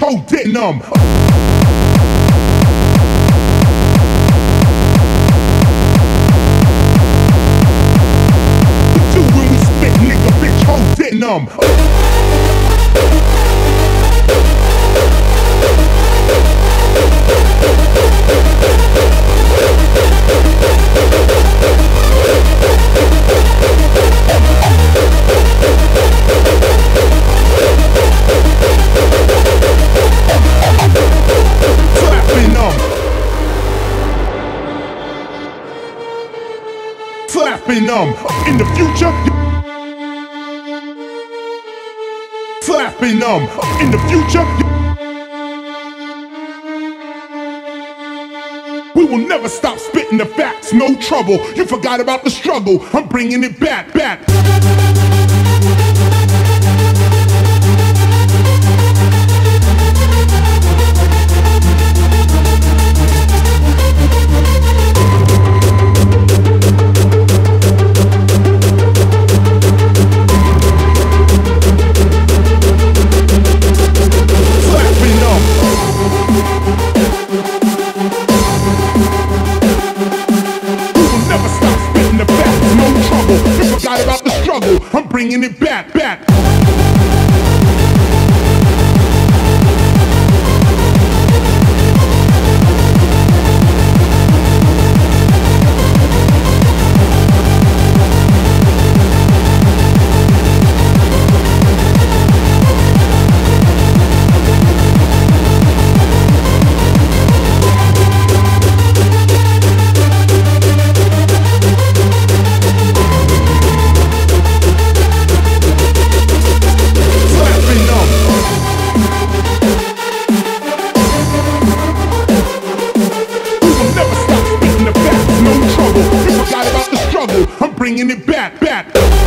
hold it numb. We do when we spit, nigga, bitch, hold it numb. Flapping in the future. Flapping in the future. We will never stop spitting the facts, no trouble. You forgot about the struggle, I'm bringing it back, back. About the struggle, I'm bringing it back, back. I'm bringing it back, back.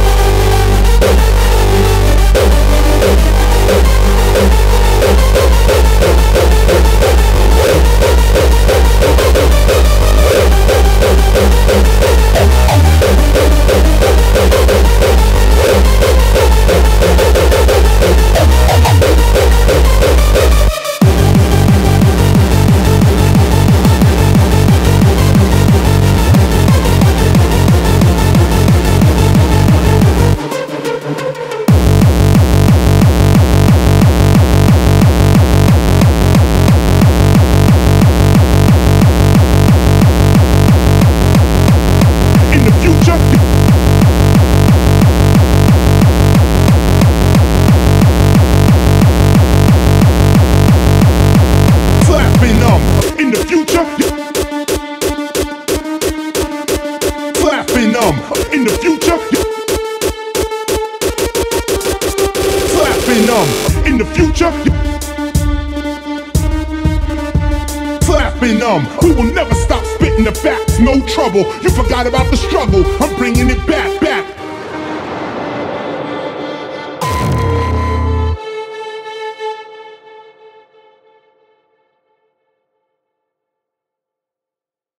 In the future, flapping in the future, flapping in the future, flapping we will never stop spitting the facts, no trouble. You forgot about the struggle, I'm bringing it back, back.